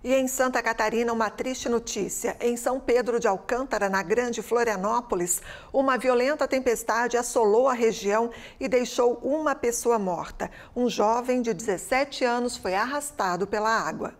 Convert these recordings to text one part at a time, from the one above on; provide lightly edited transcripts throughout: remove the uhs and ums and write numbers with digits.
E em Santa Catarina, uma triste notícia. Em São Pedro de Alcântara, na Grande Florianópolis, uma violenta tempestade assolou a região e deixou uma pessoa morta. Um jovem de 17 anos foi arrastado pela água.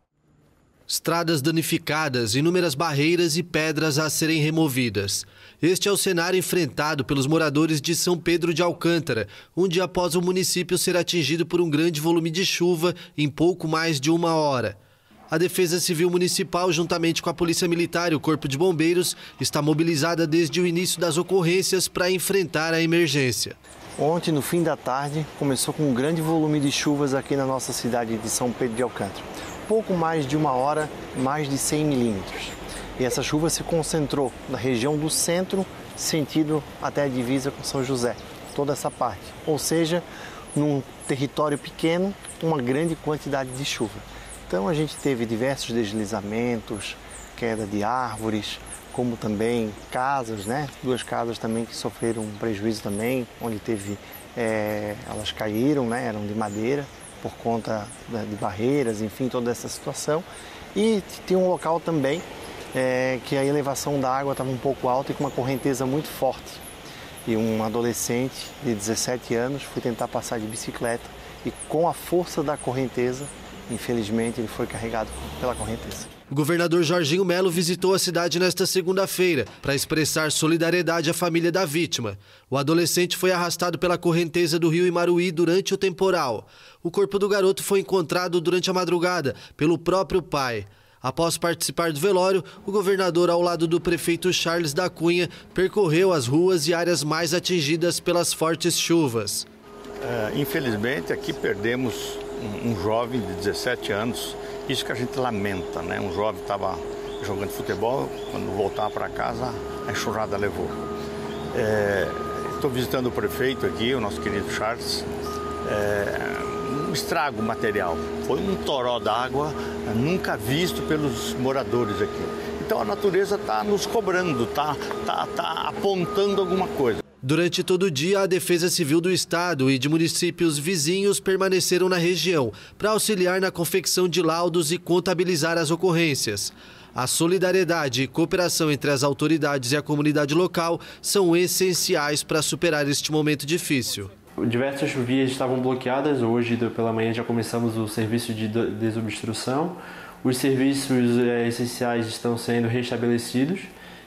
Estradas danificadas, inúmeras barreiras e pedras a serem removidas. Este é o cenário enfrentado pelos moradores de São Pedro de Alcântara, um dia após o município ser atingido por um grande volume de chuva em pouco mais de uma hora. A Defesa Civil Municipal, juntamente com a Polícia Militar e o Corpo de Bombeiros, está mobilizada desde o início das ocorrências para enfrentar a emergência. Ontem, no fim da tarde, começou com um grande volume de chuvas aqui na nossa cidade de São Pedro de Alcântara. Pouco mais de uma hora, mais de 100 milímetros. E essa chuva se concentrou na região do centro, sentido até a divisa com São José, toda essa parte. Ou seja, num território pequeno, uma grande quantidade de chuva. Então a gente teve diversos deslizamentos, queda de árvores, como também casas, né? 2 casas também que sofreram um prejuízo também, onde teve, elas caíram, né? Eram de madeira por conta de barreiras, enfim, toda essa situação. E tem um local também que a elevação da água estava um pouco alta e com uma correnteza muito forte. E um adolescente de 17 anos foi tentar passar de bicicleta e com a força da correnteza, infelizmente, ele foi carregado pela correnteza. O governador Jorginho Melo visitou a cidade nesta segunda-feira para expressar solidariedade à família da vítima. O adolescente foi arrastado pela correnteza do rio Imaruí durante o temporal. O corpo do garoto foi encontrado durante a madrugada pelo próprio pai. Após participar do velório, o governador, ao lado do prefeito Charles da Cunha, percorreu as ruas e áreas mais atingidas pelas fortes chuvas. Infelizmente, aqui perdemos um jovem de 17 anos, isso que a gente lamenta, né? Um jovem estava jogando futebol, quando voltava para casa, a enxurrada levou. Estou visitando o prefeito aqui, o nosso querido Charles. Um estrago material, foi um toró d'água nunca visto pelos moradores aqui. Então a natureza está nos cobrando, está apontando alguma coisa. Durante todo o dia, a Defesa Civil do Estado e de municípios vizinhos permaneceram na região para auxiliar na confecção de laudos e contabilizar as ocorrências. A solidariedade e cooperação entre as autoridades e a comunidade local são essenciais para superar este momento difícil. Diversas vias estavam bloqueadas, hoje pela manhã já começamos o serviço de desobstrução. Os serviços essenciais estão sendo restabelecidos.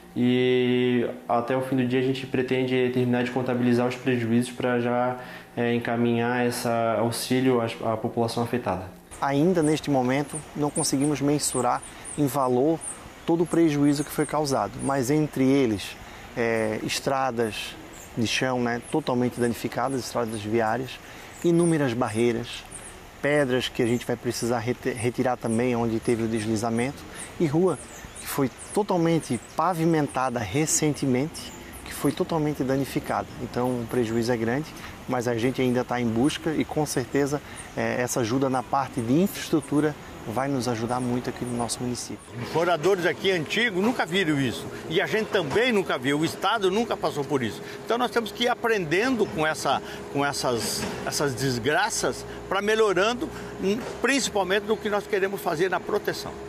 E até o fim do dia a gente pretende terminar de contabilizar os prejuízos para já encaminhar esse auxílio à população afetada. Ainda neste momento não conseguimos mensurar em valor todo o prejuízo que foi causado, mas entre eles estradas de chão, né, totalmente danificadas, estradas viárias, inúmeras barreiras, pedras que a gente vai precisar retirar também onde teve o deslizamento e rua que foi totalmente pavimentada recentemente, que foi totalmente danificada. Então o prejuízo é grande, mas a gente ainda está em busca e com certeza essa ajuda na parte de infraestrutura vai nos ajudar muito aqui no nosso município. Moradores aqui antigos nunca viram isso e a gente também nunca viu, o Estado nunca passou por isso. Então nós temos que ir aprendendo com essas desgraças para melhorando, principalmente no que nós queremos fazer na proteção.